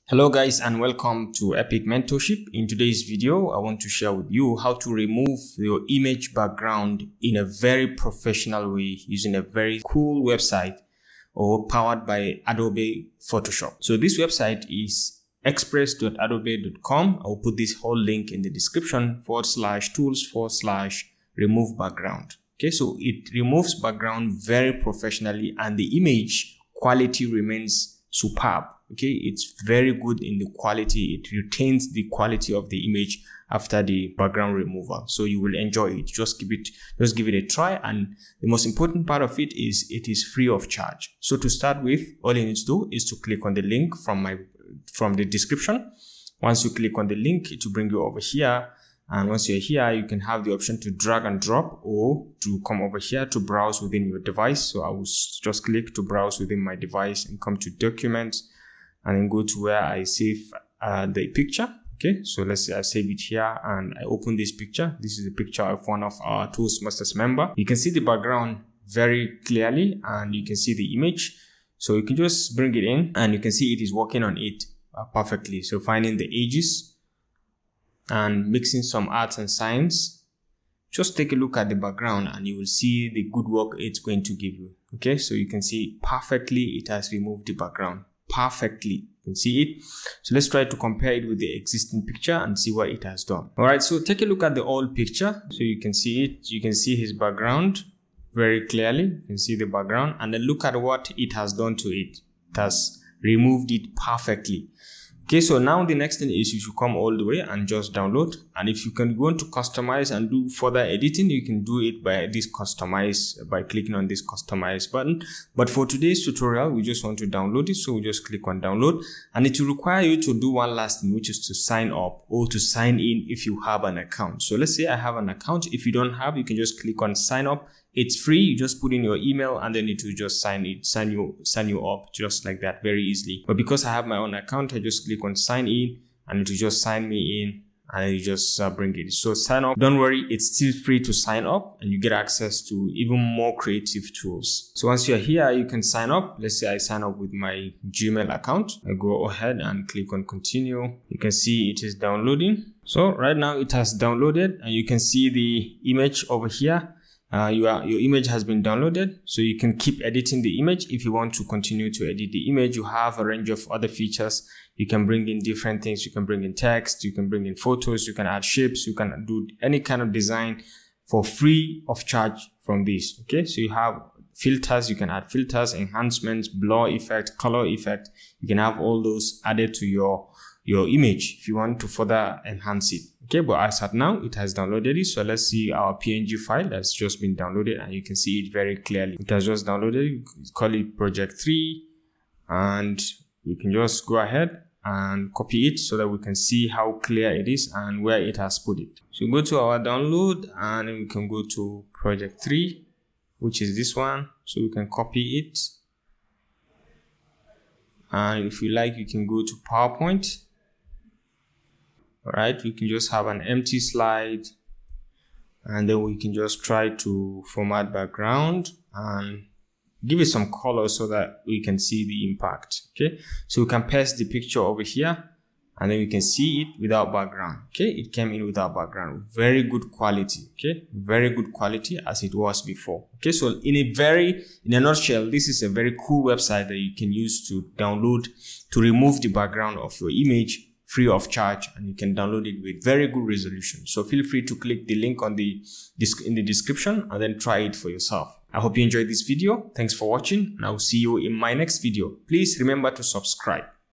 Hello guys and welcome to Epic Mentorship. In today's video, I want to share with you how to remove your image background in a very professional way using a very cool website or powered by Adobe Photoshop. So this website is express.adobe.com. I'll put this whole link in the description /tools/remove background. Okay, so it removes background very professionally and the image quality remains superb. Okay, it's very good in the quality. It retains the quality of the image after the background removal, so you will enjoy it. Just give it a try, and the most important part of it is free of charge. So to start with, all you need to do is to click on the link from the description. Once you click on the link, it will bring you over here, and once you're here, you can have the option to drag and drop or to come over here to browse within your device. So I will just click to browse within my device and come to documents and then go to where I save the picture. Okay, so let's say I save it here and I open this picture. This is a picture of one of our Toastmasters member. You can see the background very clearly and you can see the image. So you can just bring it in and you can see it is working on it perfectly. So finding the edges and mixing some arts and science. Just take a look at the background and you will see the good work it's going to give you. Okay, so you can see perfectly it has removed the background. Perfectly, you can see it. So let's try to compare it with the existing picture and see what it has done. All right, so take a look at the old picture. So you can see it. You can see his background very clearly. You can see the background and then look at what it has done to it. It has removed it perfectly. Okay, so now the next thing is you should come all the way and just download. And if you can go into customize and do further editing, you can do it by this customize, by clicking on this customize button. But for today's tutorial, we just want to download it. So we just click on download and it will require you to do one last thing, which is to sign up or to sign in if you have an account. So let's say I have an account. If you don't have, you can just click on sign up. It's free. You just put in your email and then it will just sign you up just like that, very easily. But because I have my own account, I just click on sign in and it will just sign me in and you just bring it. So sign up. Don't worry, it's still free to sign up and you get access to even more creative tools. So once you're here, you can sign up. Let's say I sign up with my Gmail account. I go ahead and click on continue. You can see it is downloading. So right now it has downloaded and you can see the image over here. Your image has been downloaded, so you can keep editing the image. If you want to continue to edit the image, you have a range of other features. You can bring in different things. You can bring in text, you can bring in photos, you can add shapes, you can do any kind of design for free of charge from this. Okay, so you have filters, you can add filters, enhancements, blur effect, color effect. You can have all those added to your image if you want to further enhance it. Okay, but as at now, it has downloaded it. So let's see our PNG file that's just been downloaded and you can see it very clearly. It has just downloaded. You call it project 3 and we can just go ahead and copy it so that we can see how clear it is and where it has put it. So go to our download and we can go to project 3, which is this one. So we can copy it. And if you like, you can go to PowerPoint. All right, we can just have an empty slide and then we can just try to format background and give it some color so that we can see the impact. Okay, so we can paste the picture over here and then we can see it without background. Okay, it came in without background. Very good quality. Okay, very good quality as it was before. Okay, so in a nutshell, this is a very cool website that you can use to download to remove the background of your image free of charge, and you can download it with very good resolution. So feel free to click the link on in the description and then try it for yourself. I hope you enjoyed this video. Thanks for watching and I will see you in my next video. Please remember to subscribe.